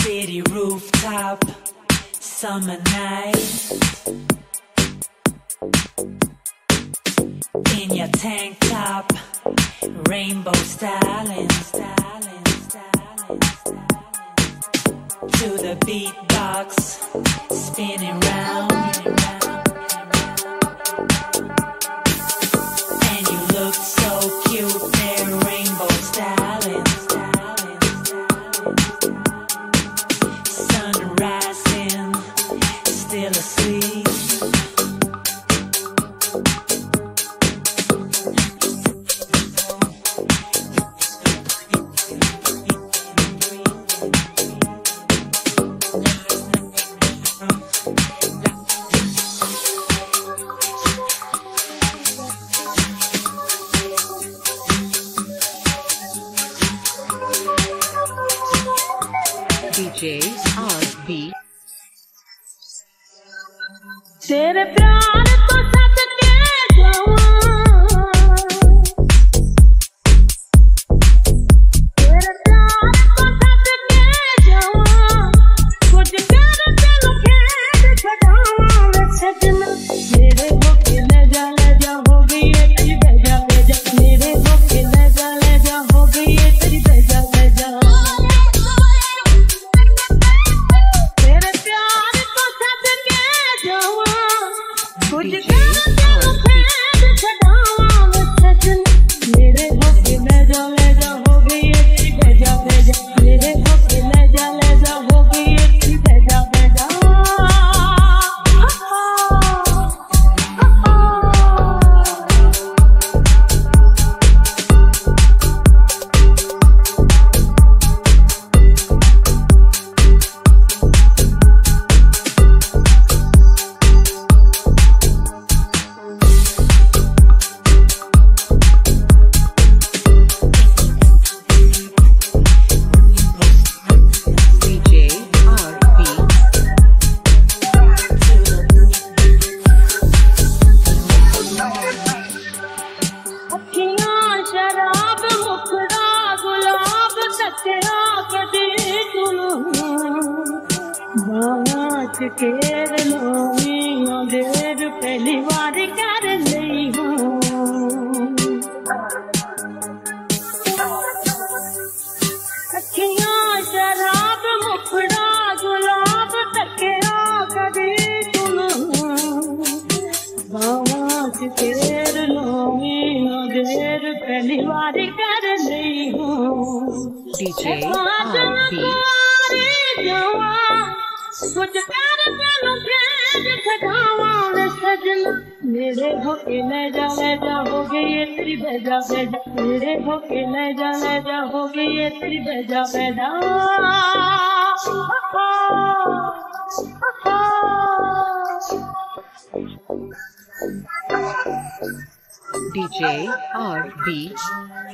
City rooftop, summer night. In your tank top, rainbow styling, styling, styling, styling. To the beatbox, spinning round, and you look so cute there, rainbow styling, styling, styling. Sun rising, still asleep. djrbyyc तेरे प्यार को सदके जवान, तेरे प्यार को सदके जवान, कुछ कर चलो खेद छड़ावा वे सजना। मेरे होके ले जा हो गई है तेरी बेजा बेजा, मेरे होके ले जा हो गई है तेरी बेजा बेजा। तेरे प्यार को सदके जवान, कुछ कर चलो खेद छड़ावा वे सजना। मेरे होके ले जा हो गई है तेरी बेजा बेजा, मेरे होके ले जा हो गई है तेरी बेजा बेजा। अखियां शराब मुखड़ा गुलाब तकरा कदी सुनो, बात केर लोमी देर पहली बार कर ली हूँ। अखियां शराब मुखड़ा गुलाब तकरा कदी सुनो, बात केर लोमी देर पहली बार कर ली हूँ। djrbyyc कुछ कर चलो खेद छड़ावा वे सजना। मेरे होके ले जा हो गई है तेरी बेजा बेजा, मेरे होके ले जा हो गई है तेरी बेजा बेजा। djrbyyc